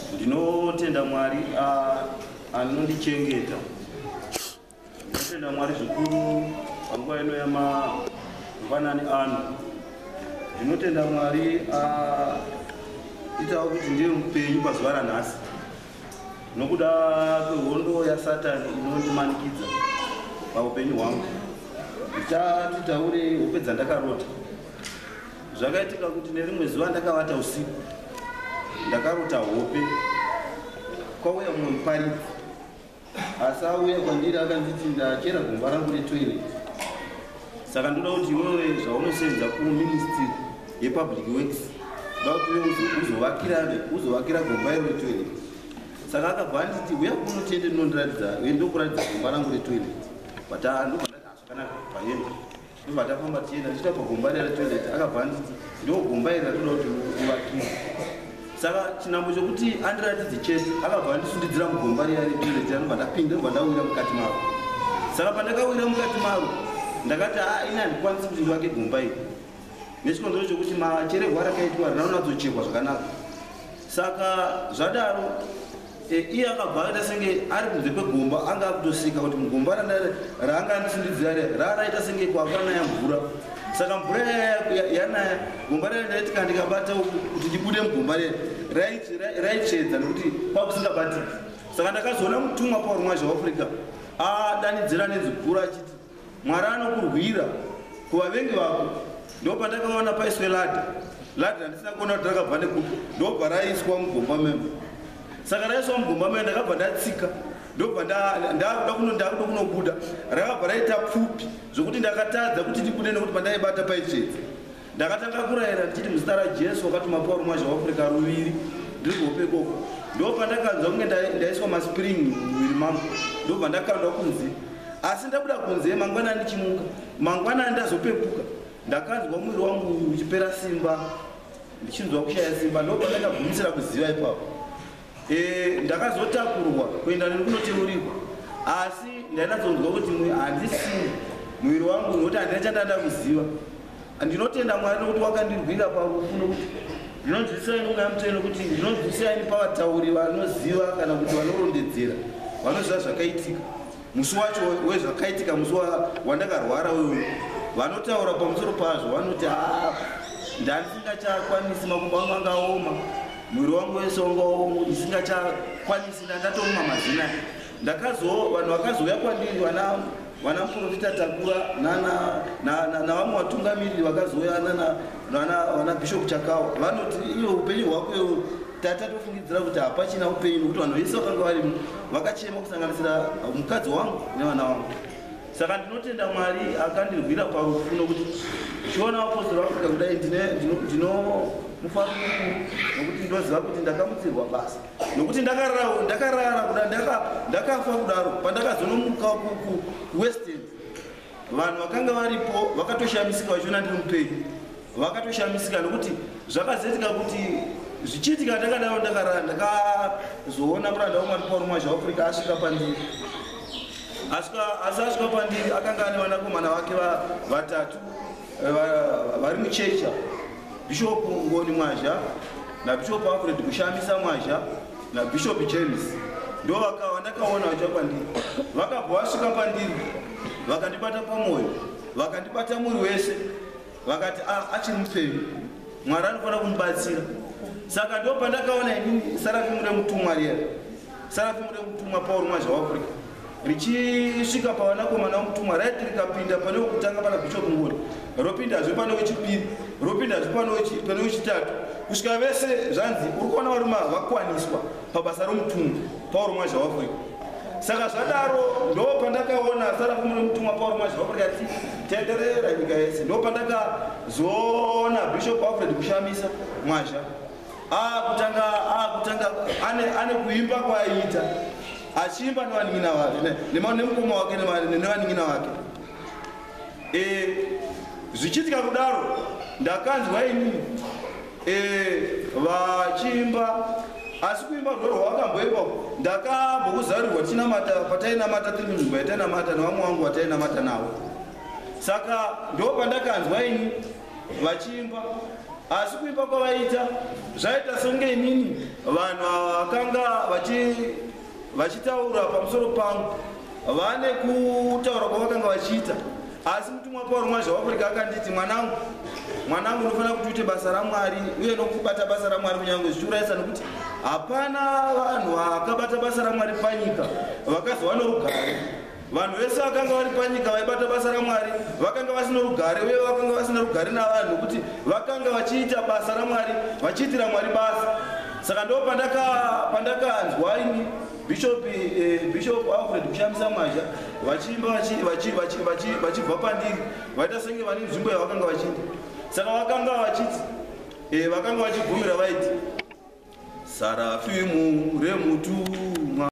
Ndinotenda Mwari anondichengeta. Ndinotenda Mwari zvikuru panguva ino yamangwanani ano. Ndinotenda Mwari itawo kuti ndiye mupenyu pazuva ranhasi nokuda kwehondo yaSatani inondimanikidza paupenyu hwangu. Ndichataure hope dzandakarota. Zvakaitika kuti nerimwe zuva ndakavata usiku ndakarota hope kwauya mumwe muparidzi asi auya kwandiri akanditi ndachera gomba rangu retoilet. Saka ndoda kuti iwewe zvaunosenza kuministry yepublic works ndoda kuti uzovakira gomba iro retoilet. Saka akabva anditi uya kunotende ndinondiratidza ndokuratidza gomba rangu retoilet zvakanaka paenda ndobva tafamba tienda tichita pagomba retoilet. Akabva anditi ndo gomba iri ratoda kuti uvakire. Saka chinambo chokuti andiratidze chete akabva andisundidzira mugomba riya retoilet anobva ndapinda ndobva ndawira mukati maro. Saka pandakawira mukati maro ndakati ina handikwanisi kuti ndivake gomba iri nechikonzero chokuti machererwa rakaitwa rinonatsochekwa zvakanaka. Saka zvadaro iye akabva aita senge ari kunze kwegomba anga akutosika kuti mugomba raanga andisundidzira raraita senge kwakanaya mvura. Saka mvura yanaya gomba raitika ndikabata kuti ndibude mugomba raitsvedza nekuti kwakusingabatiki. Saka ndakazoona mutumwa Paul Mwazha weAfrica adanidzira nenzwi guru achiti Mwari anokurwira kuvavengi vako. Ndopandakaona paiswe ladha randisina kuona kuti rakabva nekupi ndobva raiswa mugomba memo. Saka raiswa mugomba memo ndakabva ndatsika ndobva ndakuda kunobuda rakabva raita pfupi zvokuti ndakatadza kuti ndibude nekuti pandaibata paitsvedza. Ndakatanga kurayira ndichiti muzita raJesu wakatuma Paul Mwazha weAfrica ruviri ndiri kuhope ikoko. Ndopandakanzwa kunge ndaiswa maspiringi muviri mangu ndobva ndakandwa kunze. Asi ndabuda kunze mangwanani ndichimuka mangwanani ndazopepuka ndakanzwa mwiri wangu uchipera simba ndichinzwa kushaya simba. Ndobva ndakagumisira kuziva ipapo ndakazotakurwa kuenda nekunoteurirwa. Asi ndainatsonzwa kuti handisi mwiri wangu nokuti handina chandanda kuziva. Ndinotenda Mwari nokuti wakandirwira parufu nokuti ndinonzwisisa ini ungamutei nokuti ndinonzwisisa ini pavatauri vanoziva kana kuti vanorondedzera vanoziva zvakaitika. Musi wacho wezvakaitika musi wandakarwara uyu vanotaura pamusoro pazvo vanoti ndandisingachakwanisi makumbo angu angaoma mwiri wangu wese wangaoma ndisingachakwanisi ndandatomwa mazina. Vanhu vakazouya kwandiri vanamuprofita Takura navamwe vatungamiriri vakazouya vana Bishop Chakawa vanoti iwe upenyu hwako tatatofungidzira kuti hapachina upenyu nokuti vanhu vese vakanga varimo vakachema kusanganisira mukadzi wangu nevana vangu. Saka ndinotenda Mwari akandirwira parufu nokuti ndichiona vapostori vaAfrica kudai ndinomufaru nokuti ndinoziva kuti ndakamutsirwa basa nokuti ndakarara kuda ndakafa kudaro. Pandakazonomuka kuWest End vanhu vakanga varipo vakatoshamisika vachiona ndiri mupenyu vakatoshamisika nokuti zvakazoitika kuti zvichiitika ndakadaro ndakarara ndakazoona muranda waMwari Paul Mwazha weAfrica asvika pandiri. Asi asvika pandiri akanga ane vanakomana vake vatatu vari muchecha Bishop Ngoni Mwazha naBishop Alfred Kushamisa Mwazha naBishop James. Ndo vandakaona vachiva pandiri vakabva vasvika pandiri vakandibata pamwoyo vakandibata mwiri wese vakati achiri mupenyu Mwari anofanira kumubatsira. Saka ndo pandakaona inini sarafimu remutumwa riya sarafimu remutumwa Paul Mwazha weAfrica richisvika pavanakomana vomutumwa raiti rikapinda pane wekutanga pana Bishop Ngoni ropindazve pane wechipiri ropindazve pane wechitatu kusvika vese zvanzi uri kuona varume vakwaniswa pabasa romutumwa Paul Mwazha weAfrica. Saka zvadaro ndo pandakaona sarafimu remutumwa Paul Mwazha weAfrica tenderera nyika yese. Ndo pandakazoona Bishop Alfred Kushamisa Mwazha kutanga ane kuimba kwaaiita achiimba nevaning'ina vake nemukoma wake nevaning'ina vake. Zvichiitika kudaro ndakanzwa inini vachiimba asi kuimba rworo rwakamboimba ndakambokuzarirwa tichinamata patainamata tiri munzvimbo yatainamata nevamwe vangu vatainamata navo. Saka ndo pandakanzwa ini vachiimba asi kuimba kwavaita zvaita songe inini vanhu vakanga vachitaura pamusoro pangu vane kutaura kwavakanga vachiita. Asi mutumwa Pauro mwazvaAfrica akanditi, mwanangu unofanira kuti uite basa raMwari uye nokubata basa raMwari kunyange zvichiurayisa, nokuti hapana vanhu vakabata basa raMwari panyika vakazova norugare. Vanhu vese vakanga vari panyika vaibata basa raMwari vakanga vasina rugare, uye vakanga vasina rugare navanhu nokuti vakanga vachiita basa raMwari, vachiitira Mwari basa. Saka ndo pandakanzwa ini Bishop Alfred Kushamisa Mwazha vachimba vachibva pandiri vaita senge vane nzvimbo yavakanga vachiita. Saka vakanga vachiti vakanga vachibvumira vaiti sarafimu remutu